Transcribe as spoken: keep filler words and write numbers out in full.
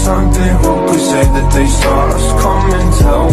something, who could say that they saw us? Come and tell